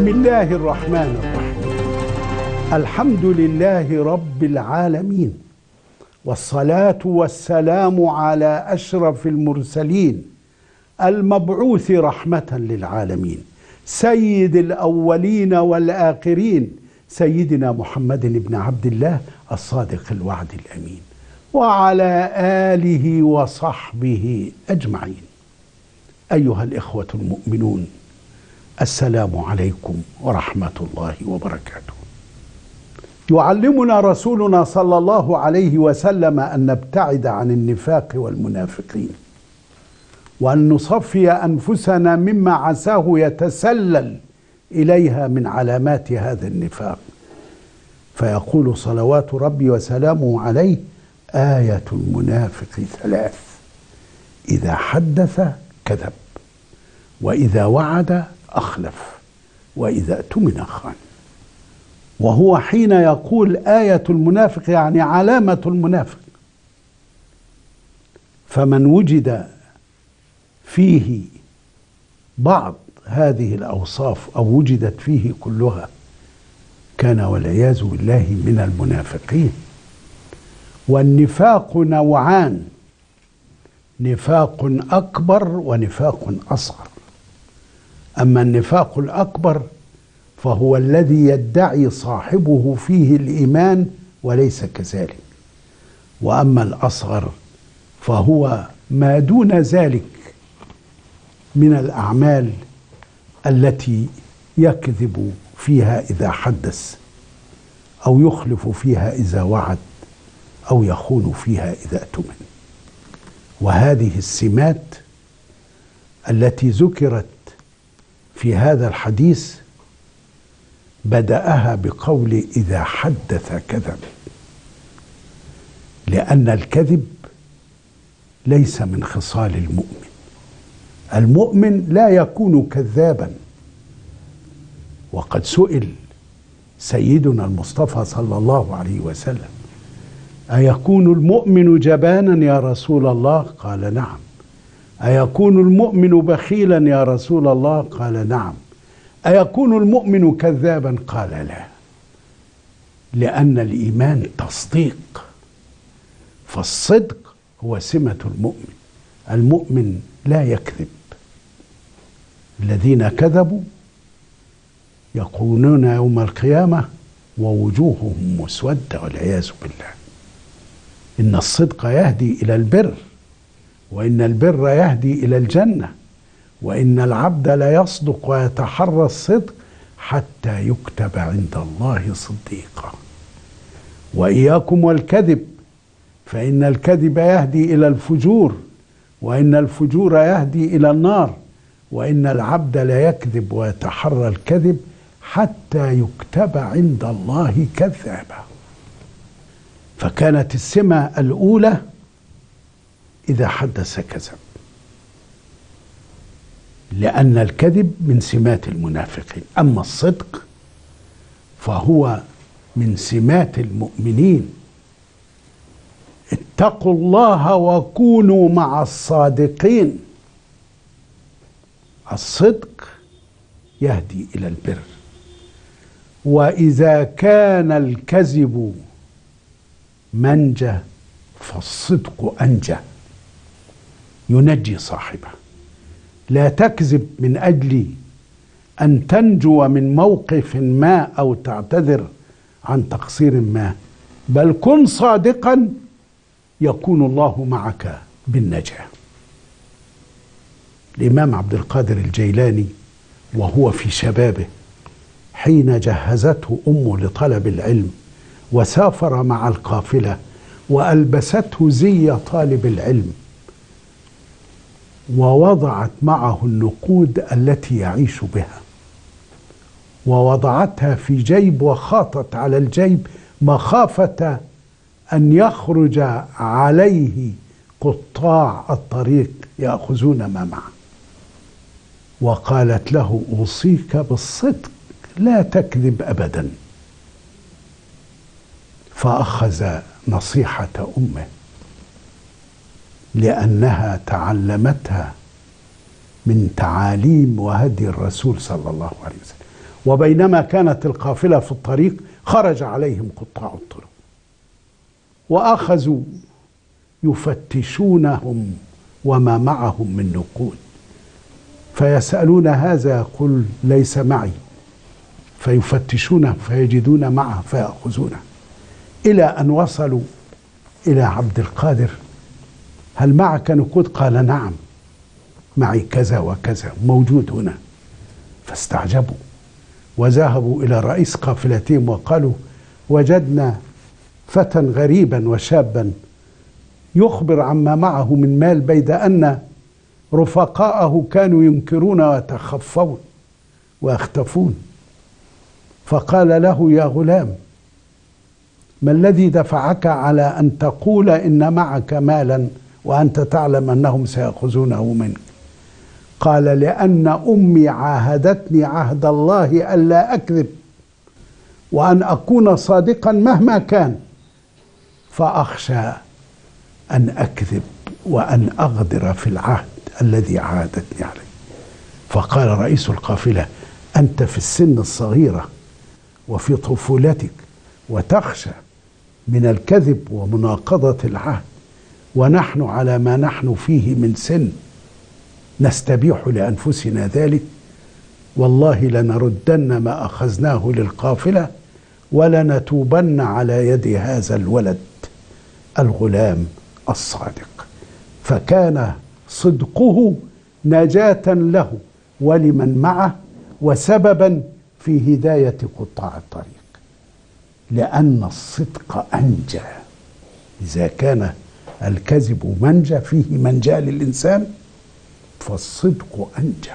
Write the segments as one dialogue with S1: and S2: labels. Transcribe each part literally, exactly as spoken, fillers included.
S1: الله الرحمن الرحيم. الحمد لله رب العالمين، والصلاة والسلام على أشرف المرسلين المبعوث رحمة للعالمين، سيد الأولين والآخرين، سيدنا محمد بن عبد الله الصادق الوعد الأمين، وعلى آله وصحبه أجمعين. أيها الإخوة المؤمنون، السلام عليكم ورحمة الله وبركاته. يعلمنا رسولنا صلى الله عليه وسلم أن نبتعد عن النفاق والمنافقين، وأن نصفي أنفسنا مما عساه يتسلل إليها من علامات هذا النفاق. فيقول صلوات ربي وسلامه عليه: آية المنافق ثلاث: إذا حدث كذب، وإذا وعد أخلف، وإذا اؤتمن خان. وهو حين يقول آية المنافق يعني علامة المنافق. فمن وجد فيه بعض هذه الأوصاف أو وجدت فيه كلها كان والعياذ بالله من المنافقين. والنفاق نوعان: نفاق أكبر ونفاق أصغر. أما النفاق الأكبر فهو الذي يدعي صاحبه فيه الإيمان وليس كذلك، وأما الأصغر فهو ما دون ذلك من الأعمال التي يكذب فيها إذا حدث، أو يخلف فيها إذا وعد، أو يخون فيها إذا اؤتمن. وهذه السمات التي ذكرت في هذا الحديث بدأها بقول إذا حدث كذب، لأن الكذب ليس من خصال المؤمن. المؤمن لا يكون كذابا. وقد سئل سيدنا المصطفى صلى الله عليه وسلم: أيكون المؤمن جبانا يا رسول الله؟ قال نعم. أيكون المؤمن بخيلا يا رسول الله؟ قال نعم. أيكون المؤمن كذابا؟ قال لا. لأن الإيمان تصديق، فالصدق هو سمة المؤمن. المؤمن لا يكذب. الذين كذبوا يكونون يوم القيامة ووجوههم مسودة والعياذ بالله. إن الصدق يهدي إلى البر، وإن البر يهدي إلى الجنة، وإن العبد لا يصدق ويتحرى الصدق حتى يكتب عند الله صديقا. وإياكم والكذب، فإن الكذب يهدي إلى الفجور، وإن الفجور يهدي إلى النار، وإن العبد لا يكذب ويتحرى الكذب حتى يكتب عند الله كذابا. فكانت السمة الأولى إذا حدث كذب، لأن الكذب من سمات المنافقين. أما الصدق فهو من سمات المؤمنين. اتقوا الله وكونوا مع الصادقين. الصدق يهدي إلى البر. وإذا كان الكذب منجى فالصدق أنجى، ينجي صاحبه. لا تكذب من أجل أن تنجو من موقف ما أو تعتذر عن تقصير ما، بل كن صادقا يكون الله معك بالنجاة. الإمام عبد القادر الجيلاني وهو في شبابه حين جهزته أمه لطلب العلم وسافر مع القافلة وألبسته زي طالب العلم ووضعت معه النقود التي يعيش بها، ووضعتها في جيب وخاطت على الجيب مخافة أن يخرج عليه قطاع الطريق يأخذون ما معه. وقالت له: أوصيك بالصدق، لا تكذب أبدا. فأخذ نصيحة أمه لأنها تعلمتها من تعاليم وهدي الرسول صلى الله عليه وسلم. وبينما كانت القافلة في الطريق خرج عليهم قطاع الطرق وأخذوا يفتشونهم وما معهم من نقود، فيسألون هذا يقول ليس معي، فيفتشونه فيجدون معه فيأخذونه، إلى أن وصلوا إلى عبد القادر. هل معك نقود؟ قال نعم معي كذا وكذا موجود هنا. فاستعجبوا وذهبوا إلى رئيس قافلتهم وقالوا وجدنا فتى غريبا وشابا يخبر عما معه من مال، بيد أن رفقاءه كانوا ينكرون ويتخفون ويختفون. فقال له يا غلام ما الذي دفعك على أن تقول إن معك مالا وأنت تعلم أنهم سيأخذونه منك؟ قال لأن أمي عاهدتني عهد الله ألا أكذب وأن أكون صادقا مهما كان، فأخشى أن أكذب وأن أغدر في العهد الذي عاهدتني عليه. فقال رئيس القافلة أنت في السن الصغيرة وفي طفولتك وتخشى من الكذب ومناقضة العهد، ونحن على ما نحن فيه من سن نستبيح لأنفسنا ذلك، والله لنردن ما أخذناه للقافلة ولنتوبن على يد هذا الولد الغلام الصادق. فكان صدقه نجاة له ولمن معه وسببا في هداية قطاع الطريق، لأن الصدق أنجى. إذا كان الكذب منجى فيه منجى للإنسان فالصدق أنجى.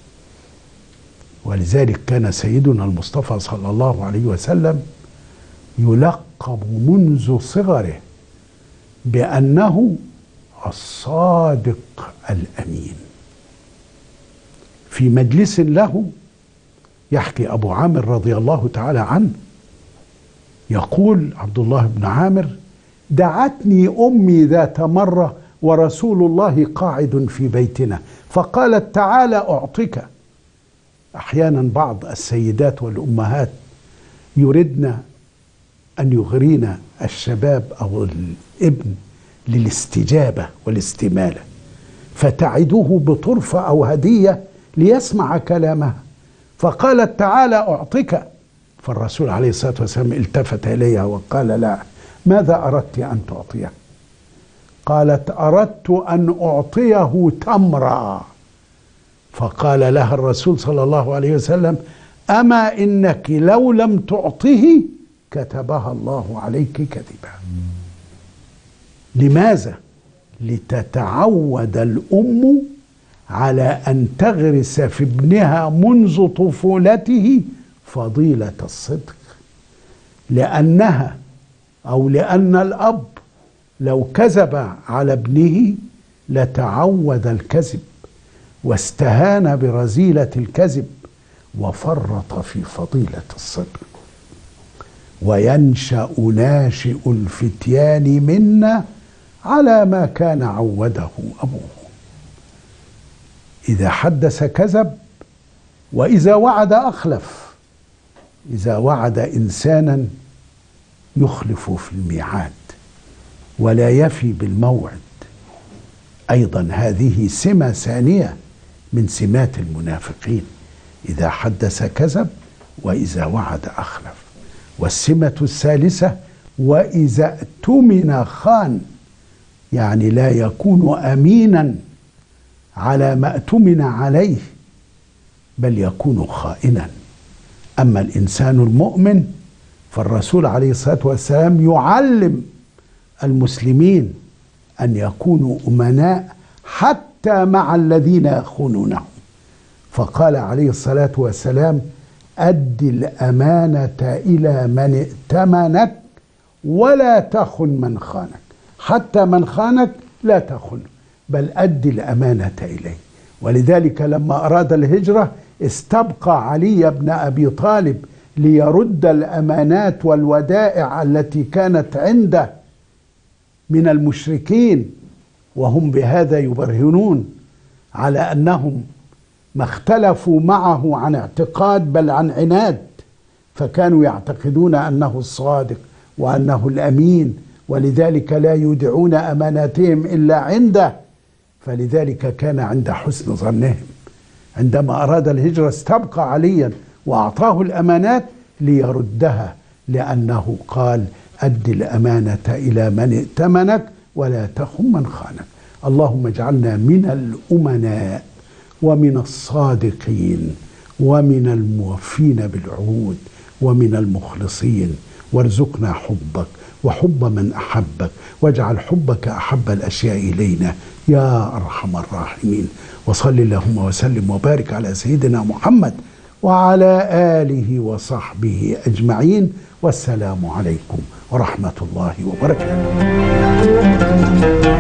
S1: ولذلك كان سيدنا المصطفى صلى الله عليه وسلم يلقب منذ صغره بأنه الصادق الأمين. في مجلس له يحكي أبو عامر رضي الله تعالى عنه، يقول عبد الله بن عامر دعتني أمي ذات مرة ورسول الله قاعد في بيتنا فقالت تعالى أعطيك. أحيانا بعض السيدات والأمهات يردن أن يغرين الشباب أو الابن للاستجابة والاستمالة، فتعده بطرفة أو هدية ليسمع كلامها، فقالت تعالى أعطيك. فالرسول عليه الصلاة والسلام التفت إليها وقال لا، ماذا أردت أن تعطيه؟ قالت أردت أن أعطيه تمرا. فقال لها الرسول صلى الله عليه وسلم أما إنك لو لم تعطه كتبها الله عليك كذبا. لماذا؟ لتتعود الأم على أن تغرس في ابنها منذ طفولته فضيلة الصدق، لأنها أو لأن الأب لو كذب على ابنه لتعود الكذب واستهان برذيلة الكذب وفرط في فضيلة الصدق. وينشأ ناشئ الفتيان منا على ما كان عوده أبوه. إذا حدث كذب وإذا وعد أخلف. إذا وعد إنسانا يخلف في الميعاد ولا يفي بالموعد. أيضا هذه سمة ثانية من سمات المنافقين، إذا حدث كذب وإذا وعد أخلف. والسمة الثالثة وإذا اؤتمن خان، يعني لا يكون أمينا على ما اؤتمن عليه بل يكون خائنا. أما الإنسان المؤمن فالرسول عليه الصلاة والسلام يعلم المسلمين أن يكونوا أمناء حتى مع الذين يخونونهم، فقال عليه الصلاة والسلام أد الأمانة إلى من ائتمنك ولا تخن من خانك. حتى من خانك لا تخن بل أد الأمانة إليه. ولذلك لما أراد الهجرة استبقى علي بن أبي طالب ليرد الأمانات والودائع التي كانت عنده من المشركين، وهم بهذا يبرهنون على أنهم ما اختلفوا معه عن اعتقاد بل عن عناد، فكانوا يعتقدون أنه الصادق وأنه الأمين، ولذلك لا يودعون أماناتهم إلا عنده، فلذلك كان عند حسن ظنهم. عندما أراد الهجرة استبقى عليا وأعطاه الأمانات ليردها، لأنه قال: أد الأمانة إلى من ائتمنك ولا تخن من خانك. اللهم اجعلنا من الأمناء ومن الصادقين ومن الموفين بالعهود ومن المخلصين، وارزقنا حبك وحب من أحبك، واجعل حبك أحب الأشياء إلينا يا أرحم الراحمين. وصل اللهم وسلم وبارك على سيدنا محمد وعلى آله وصحبه أجمعين، والسلام عليكم ورحمة الله وبركاته.